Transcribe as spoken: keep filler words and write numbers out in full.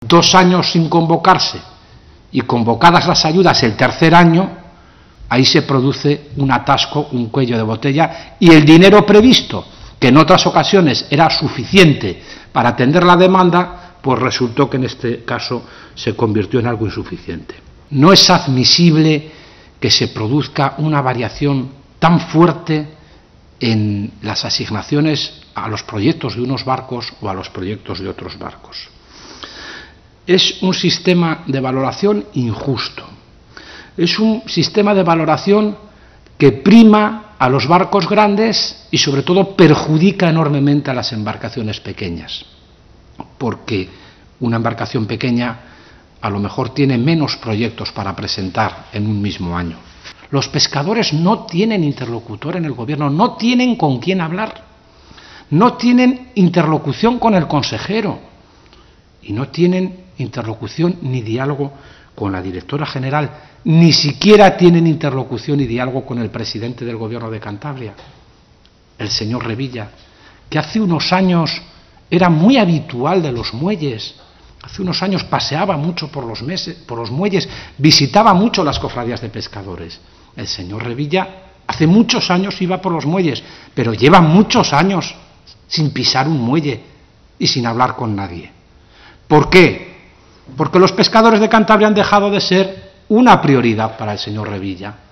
dos años sin convocarse y convocadas las ayudas el tercer año, ahí se produce un atasco, un cuello de botella, y el dinero previsto, que en otras ocasiones era suficiente para atender la demanda, pues resultó que en este caso se convirtió en algo insuficiente. No es admisible que se produzca una variación tan fuerte en las asignaciones a los proyectos de unos barcos o a los proyectos de otros barcos. Es un sistema de valoración injusto. Es un sistema de valoración que prima a los barcos grandes y sobre todo perjudica enormemente a las embarcaciones pequeñas, porque una embarcación pequeña a lo mejor tiene menos proyectos para presentar en un mismo año. Los pescadores no tienen interlocutor en el gobierno, no tienen con quién hablar, no tienen interlocución con el consejero y no tienen interlocución ni diálogo con la directora general, ni siquiera tienen interlocución y diálogo con el presidente del gobierno de Cantabria, el señor Revilla, que hace unos años era muy habitual de los muelles, hace unos años paseaba mucho por los, meses, por los muelles, visitaba mucho las cofradías de pescadores. El señor Revilla hace muchos años iba por los muelles, pero lleva muchos años sin pisar un muelle y sin hablar con nadie. ¿Por qué? Porque los pescadores de Cantabria han dejado de ser una prioridad para el señor Revilla.